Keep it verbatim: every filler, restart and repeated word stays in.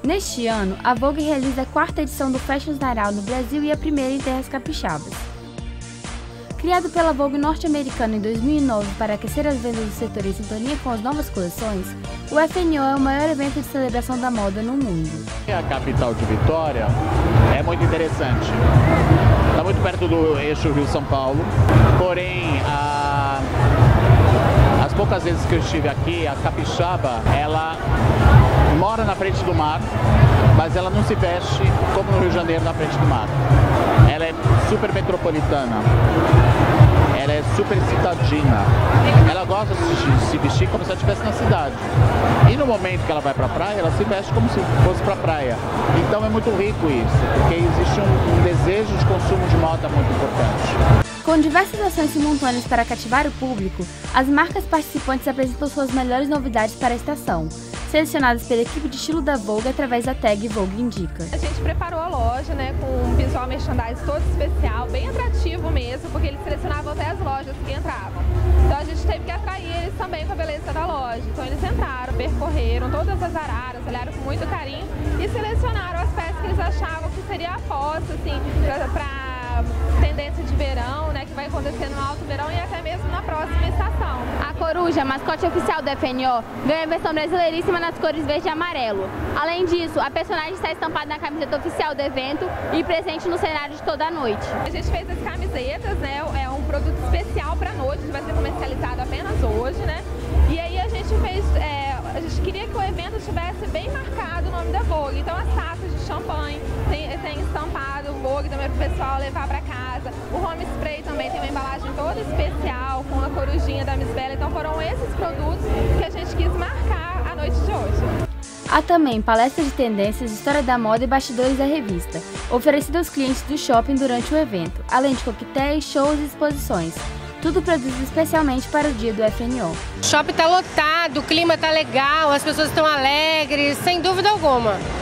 Neste ano, a Vogue realiza a quarta edição do Fashion Night Out no Brasil e a primeira em terras capixabas. Criado pela Vogue norte-americana em dois mil e nove para aquecer as vendas do setor em sintonia com as novas coleções, o F N O é o maior evento de celebração da moda no mundo. A capital de Vitória é muito interessante. Está muito perto do eixo Rio-São Paulo, porém, a... as poucas vezes que eu estive aqui, a capixaba, ela mora na frente do mar, mas ela não se veste como no Rio de Janeiro na frente do mar. Ela é super metropolitana, ela é super citadina, ela gosta de se vestir como se ela estivesse na cidade. E no momento que ela vai para a praia, ela se veste como se fosse para a praia. Então é muito rico isso, porque existe um, um desejo de consumo de moda muito importante. Com diversas ações simultâneas para cativar o público, as marcas participantes apresentam suas melhores novidades para a estação, selecionadas pela equipe de estilo da Vogue através da tag Vogue Indica. A gente preparou a loja, né, com um visual merchandising todo especial, bem atrativo mesmo, porque eles selecionavam até as lojas que entravam. Então a gente teve que atrair eles também com a beleza da loja. Então eles entraram, percorreram todas as araras, olharam com muito carinho e selecionaram as peças que eles achavam que seria a aposta, assim, para tendência de verão, né, que vai acontecer no alto verão e até mesmo na próxima estação. A coruja, mascote oficial do F N O, ganha a versão brasileiríssima nas cores verde e amarelo. Além disso, a personagem está estampada na camiseta oficial do evento e presente no cenário de toda a noite. A gente fez as camisetas, né, é um produto especial para a noite, que vai ser comercializado apenas hoje, né, e aí a gente fez, é, a gente queria que o evento tivesse bem marcado o nome da Vogue, então as taças de champanhe tem, tem estampado Vogue também para o pessoal levar para casa, o home spray também tem uma embalagem toda especial com a corujinha da Miss Bela, então foram esses produtos que a gente quis marcar a noite de hoje. Há também palestras de tendências, história da moda e bastidores da revista, oferecida aos clientes do shopping durante o evento, além de coquetéis, shows e exposições. Tudo produzido especialmente para o dia do F N O. O shopping está lotado, o clima está legal, as pessoas estão alegres, sem dúvida alguma.